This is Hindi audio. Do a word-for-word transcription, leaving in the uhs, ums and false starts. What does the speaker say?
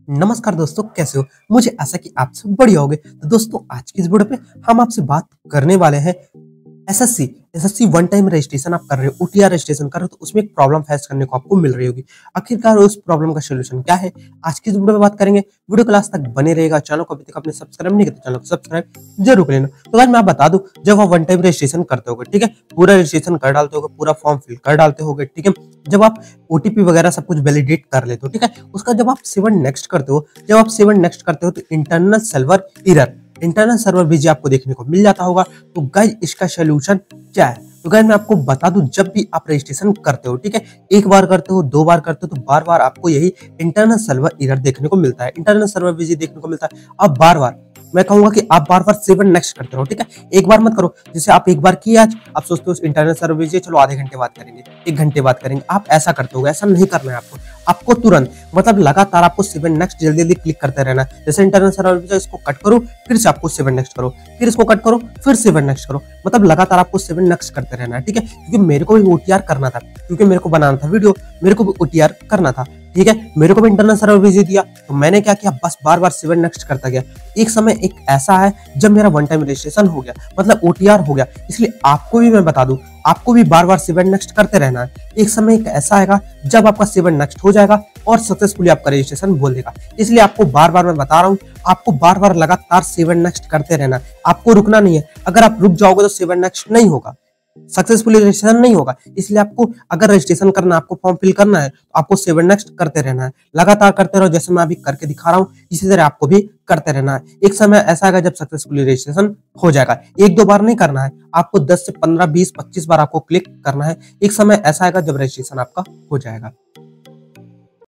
नमस्कार दोस्तों, कैसे हो? मुझे आशा कि आप सब बढ़िया होंगे। तो दोस्तों, आज की इस वीडियो पे हम आपसे बात करने वाले हैं SSC SSC one time registration आप कर रहे हो, ओटीआर रजिस्ट्रेशन कर रहे हो, तो उसमें एक प्रॉब्लम फेस करने को आपको मिल रही होगी। आखिरकार उस प्रॉब्लम का सॉल्यूशन क्या है, आज की इस वीडियो में बात करेंगे। वीडियो को लास्ट तक बने रहेगा। चैनल को अभी तक आपने सब्सक्राइब नहीं किया तो चैनल को सब्सक्राइब जरूर कर लेना। तो गाइस मैं आप बता दूं, जब आप वन टाइम रजिस्ट्रेशन करते होगे, ठीक है, पूरा रजिस्ट्रेशन कर डालते होगे, पूरा फॉर्म फिल कर डालते होगे, ठीक है, जब आप ओटीपी वगैरह सब कुछ वैलिडेट कर लेते हो, ठीक है, उसका जब आप सेवन नेक्स्ट करते हो जब आप सेवन नेक्स्ट करते हो तो internal server error internal server busy आपको देखने को मिल जाता होगा। तो गाइस इसका सॉल्यूशन क्या है? तो गाइस मैं आपको बता दूं, जब भी आप रजिस्ट्रेशन करते हो, ठीक है, एक बार करते हो, दो बार करते हो, तो बार बार आपको यही इंटरनल सर्वर एरर देखने को मिलता है, इंटरनल सर्वर बिजी देखने को मिलता है। अब बार बार मैं कहूंगा कि आप बार बार सेवन नेक्स्ट करते रहो, ठीक है, एक बार मत करो। जैसे आप एक बार किए आज, आप सोचते हो इंटरनल सर्वर बिजी, चलो आधे घंटे बात करेंगे, एक घंटे बात करेंगे, आप ऐसा करते हो। ऐसा नहीं करना है आपको आपको तुरंत, मतलब लगातार आपको सेवन नेक्स्ट जल्दी जल्दी क्लिक करते रहना है। जैसे इंटरनल सर्वर बिजी, इसको कट करो, फिर से आपको सेवन नेक्स्ट करो, फिर इसको कट करो, फिर सेवन नेक्स्ट करो, मतलब लगातार आपको सेवन नेक्स्ट करते रहना है, ठीक है। क्योंकि मेरे को भी ओटीआर करना था, क्योंकि मेरे को बनाना था वीडियो, मेरे को भी ओटीआर करना था, ठीक है, मेरे को भी इंटरनल सर्वर बिजी दिया, तो मैंने क्या किया, बस बार बार सेवन नेक्स्ट करता गया। एक समय एक ऐसा है जब मेरा वन टाइम रजिस्ट्रेशन हो गया, मतलब ओटीआर हो गया। इसलिए आपको भी मैं बता दूं, आपको भी बार बार सेवन नेक्स्ट करते रहना है। एक समय एक ऐसा आएगा जब आपका सेवन नेक्स्ट हो जाएगा और सक्सेसफुली आपका रजिस्ट्रेशन बोल देगा। इसलिए आपको बार बार मैं बता रहा हूँ, आपको बार बार लगातार सेवन नेक्स्ट करते रहना, आपको रुकना नहीं है। अगर आप रुक जाओगे तो सेवन नेक्स्ट नहीं होगा, सक्सेसफुली रजिस्ट्रेशन नहीं होगा। इसलिए आपको अगर रजिस्ट्रेशन करना, आपको फॉर्म फिल करना है, तो आपको सेवन नेक्स्ट करते रहना है, लगातार करते रहो। जैसे मैं अभी करके दिखा रहा हूँ, इसी तरह आपको भी करते रहना है। एक समय ऐसा आएगा जब सक्सेसफुली रजिस्ट्रेशन हो जाएगा। एक दो बार नहीं करना है, आपको दस से पंद्रह बीस पच्चीस बार आपको क्लिक करना है। एक समय ऐसा आएगा जब रजिस्ट्रेशन आपका हो जाएगा।